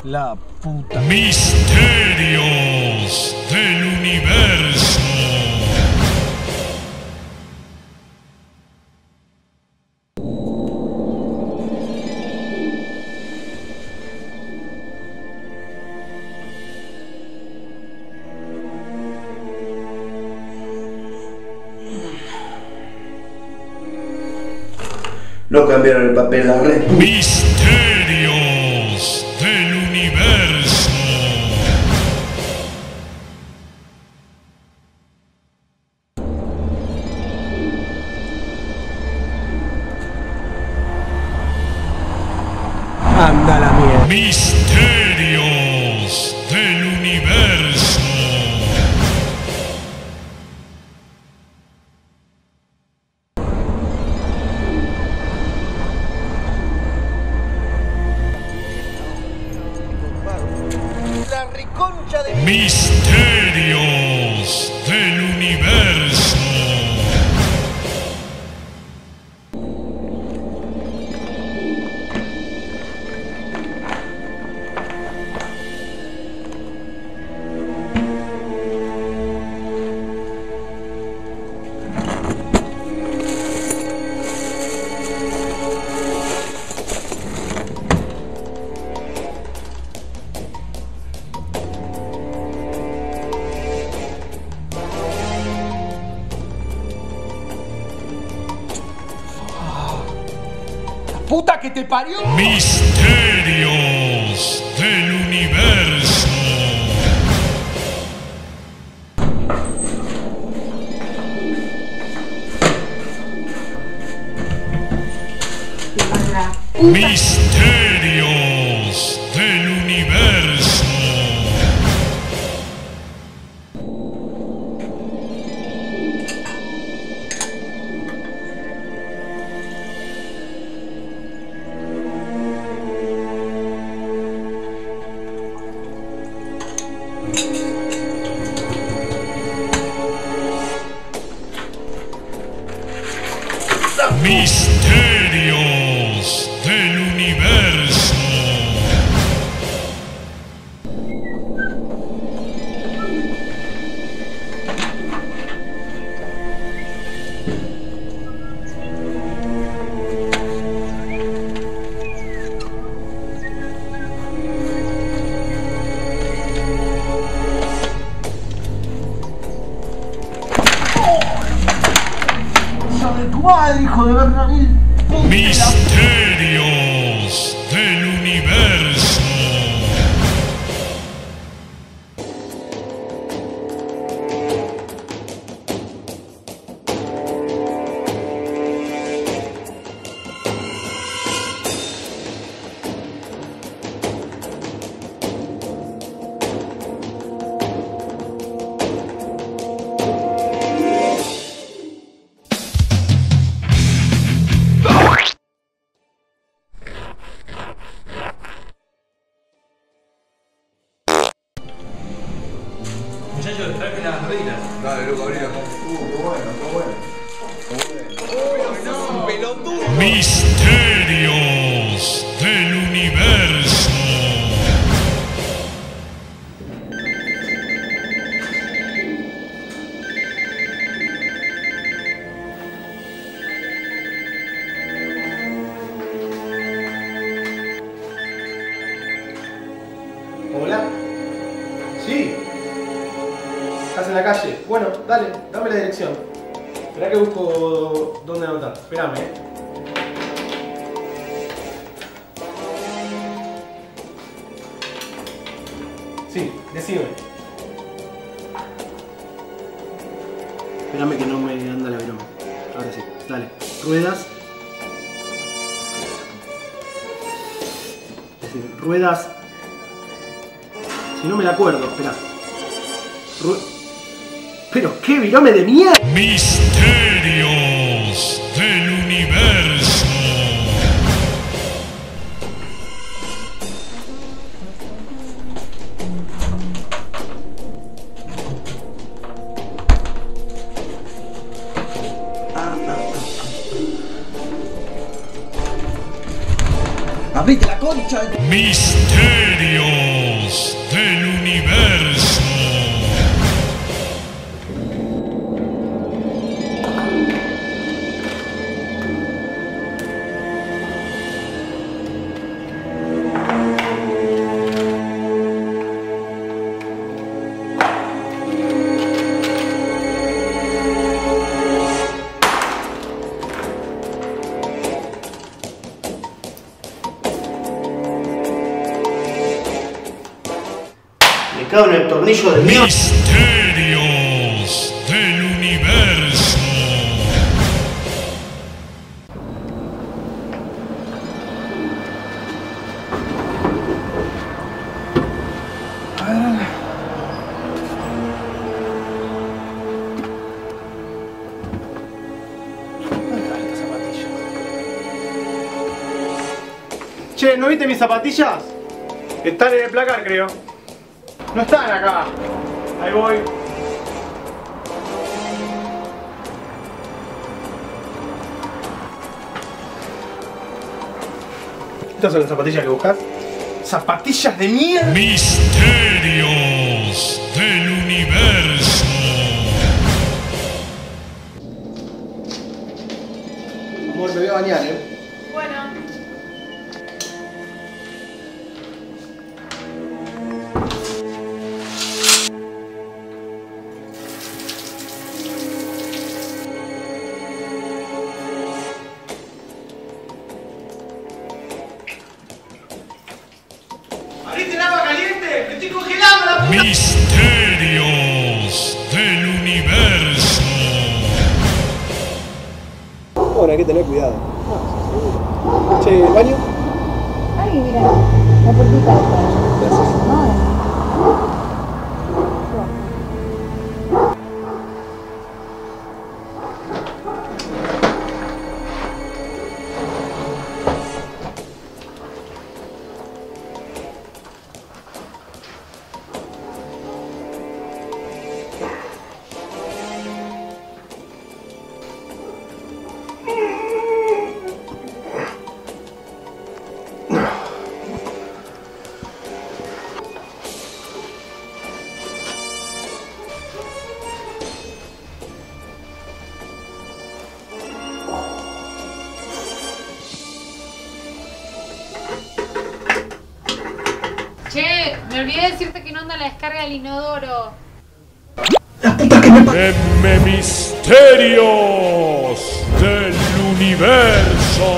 La puta. Misterios del universo. No cambiaron el papel la red. Misterios del universo. Anda la mierda. Misterios del universo. La reconcha de... Misterios del universo. ¡Puta que te parió! Misterios del universo. Misterios del universo. Misterios del universo. ¡Hijo de tu madre, hijo de Bernabé! Misterios del universo. Muchachos, traje las rueditas. Dale, loco, abrila. Misterios del universo. Hola. Sí. ¿Estás en la calle? Bueno, dale, dame la dirección. Esperá que busco dónde anotar. Espérame, Sí, decime. Espérame que no me anda la broma. Ahora sí, dale. Ruedas. Es decir, ruedas. Si no me la acuerdo, esperá. ¿Pero qué virome de mierda? Misterios del universo. ¡Abrite la concha! Misterios del universo. Me cago en el tornillo de mierda. Misterios del universo. Che, ¿no viste mis zapatillas? Están en el placar, creo. No están acá. Ahí voy. ¿Estas son las zapatillas que buscas? ¡Zapatillas de mierda! Misterios del universo. Amor, me voy a bañar, Bueno. ¡Abriste el agua caliente! ¡Me estoy congelando la puta! Misterios del universo. Bueno, hay que tener cuidado. Che, ¿el baño? Ay, mira, la puertita esta. Gracias. No, che, me olvidé de decirte que no anda la descarga del inodoro. Denme misterios del universo.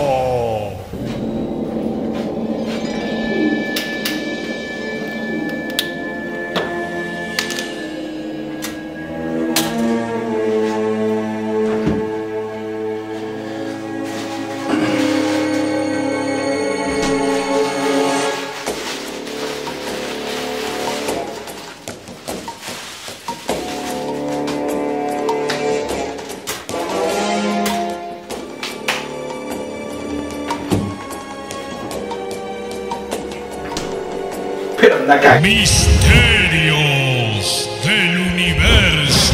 Pero anda acá. Misterios del universo.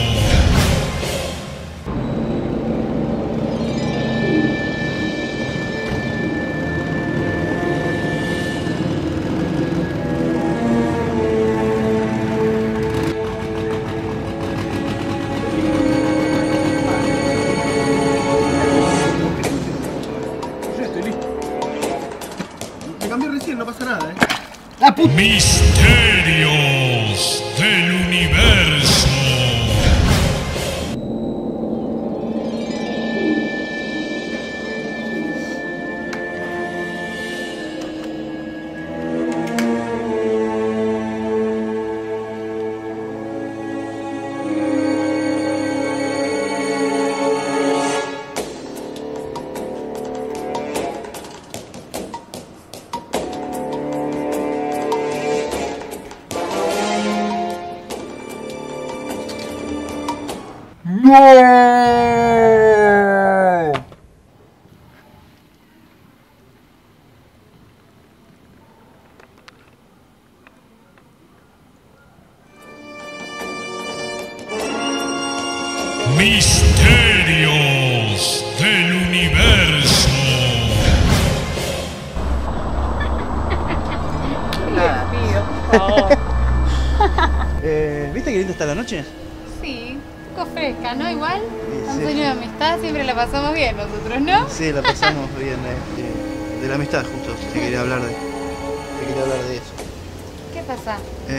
Ya estoy listo. Me cambié recién, no pasa nada, Misterios del universo. Misterios del universo. favor. ¿Viste qué linda está la noche? Sí, un poco fresca, ¿no? Igual, Sí, un sí. sueño de amistad, siempre la pasamos bien nosotros, ¿no? Sí, la pasamos bien. De la amistad, justo. Te quería hablar de eso. ¿Qué pasa?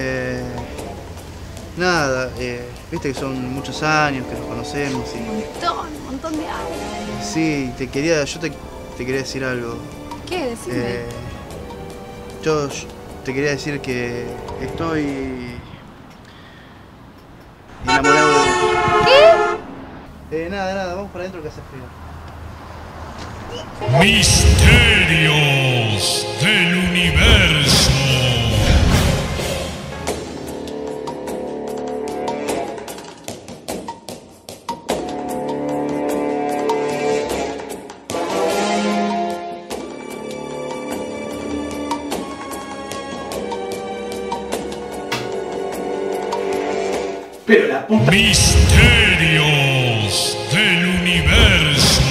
Nada, viste que son muchos años que nos conocemos y... Un montón de años. Sí, yo te quería decir algo. ¿Qué? Decime. Yo te quería decir que estoy enamorado de... ¿Qué? Nada, vamos para adentro que hace frío. Misterios del universo. Pero la puta. Misterios del universo.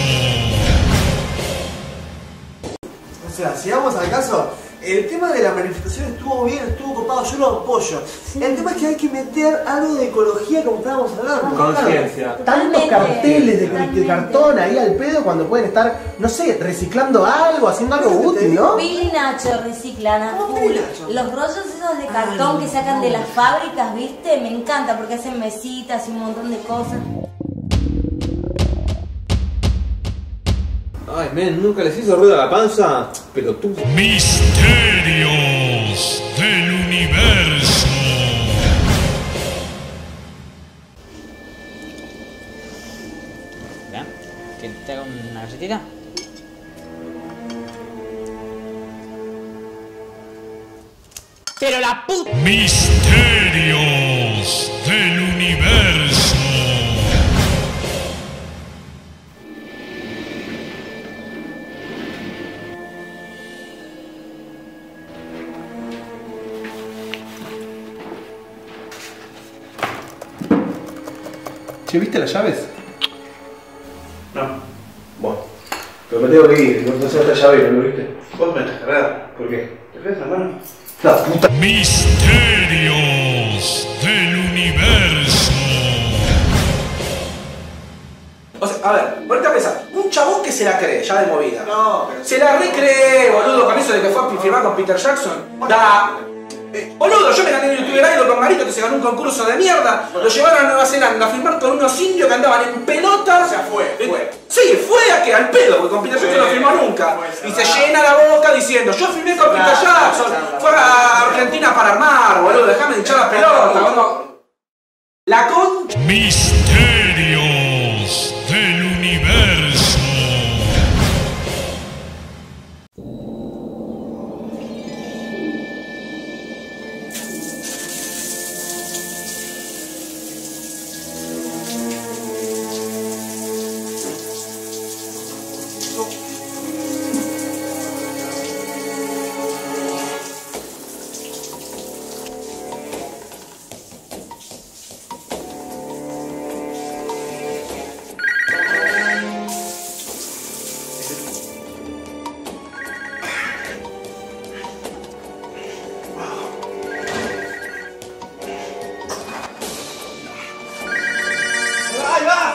O sea, si vamos al caso, el tema de la manifestación estuvo bien, estuvo copado, yo lo apoyo. El tema es que hay que meter algo de ecología como estábamos hablando. Conciencia. Tantos Totalmente, carteles de totalmente. cartón ahí al pedo cuando pueden estar, no sé, reciclando algo, haciendo algo útil, ¿no? Billy y Nacho reciclan a ¿Cómo full. Billy y Nacho? Los rollos esos de cartón que sacan de las fábricas, ¿viste? Me encanta porque hacen mesitas y un montón de cosas. Ay, men, nunca les hizo ruido a la panza, pero tú. Misterios del universo. ¿Vean? ¿Que te haga una galletita? Pero la puta... Misterios del universo. Che, ¿viste las llaves? No. Bueno. Pero me tengo que ir, no sé esta llave, ¿no lo viste? Vos me estás cargado. ¿Por qué? ¿Te ves la mano? La puta. Misterios del universo. O sea, a ver, ponete a pensar, un chabón que se la cree, ya de movida. No, pero Se la recree, boludo, con eso de que fue a firmar con Peter Jackson. Da. Boludo, yo me gané en YouTuber Idol con Marito que se ganó un concurso de mierda. Lo llevaron a Nueva Zelanda a firmar con unos indios que andaban en pelotas. O sea, fue. Sí, fue a que al pedo, porque con Peter Jackson no firmó nunca. Y se llena la boca diciendo, yo firmé con Peter Jackson. Fue a Argentina para armar, boludo, déjame de echar la pelota. Vamos. La concha. Misterios del universo. ¡Ahí va!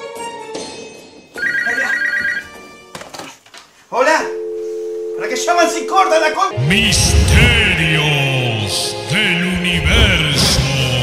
¡Hola! ¿Para qué llaman si cortan la con...? Misterios del universo.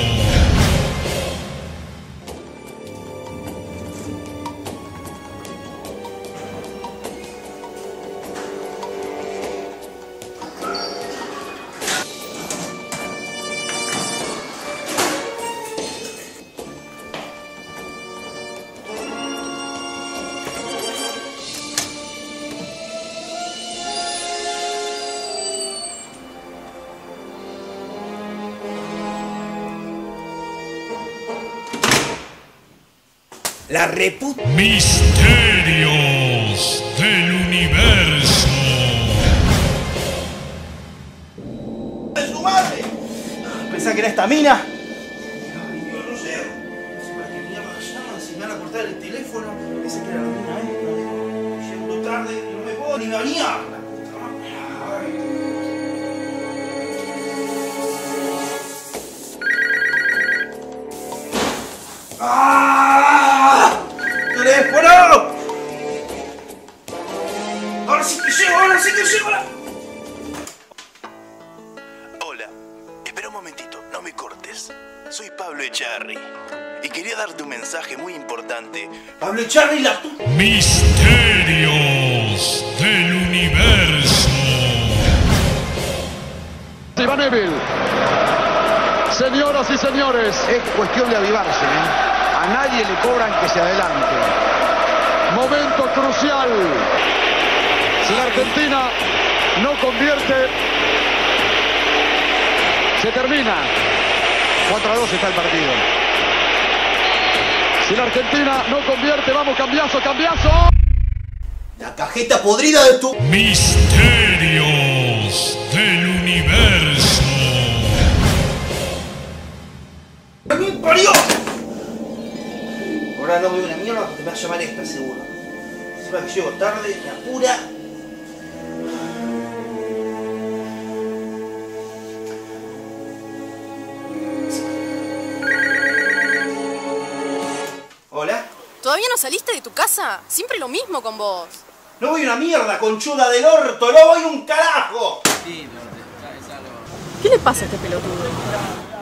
La reputa. Misterios del universo. ¡De su madre! Pensá que era esta mina. Ay, yo no sé. ¿Para qué mierda llaman si me van a cortar el teléfono? Ese que era la mina, ¿eh? Llego tarde y no me puedo ni bañar. La puta madre. Ay. Ahora sí que llego, ahora sí que llego. Hola, espera un momentito, no me cortes. Soy Pablo Echarri y quería darte un mensaje muy importante. Pablo Echarri, la tu... Misterios del universo. Iván Evil. Señoras y señores, es cuestión de avivarse, ¿eh? A nadie le cobran que se adelante. Momento crucial. Si la Argentina no convierte, se termina. 4-2 está el partido. Si la Argentina no convierte, vamos, Cambiaso, Cambiaso. La cajeta podrida de tu... Misterios del universo. ¡A mí parió! Ahora no veo una mierda porque me va a llamar esta seguro. Encima que llego tarde, me apura. Hola. ¿Todavía no saliste de tu casa? Siempre lo mismo con vos. No voy una mierda, conchuda del orto, no voy un carajo. ¿Qué le pasa a este pelotudo?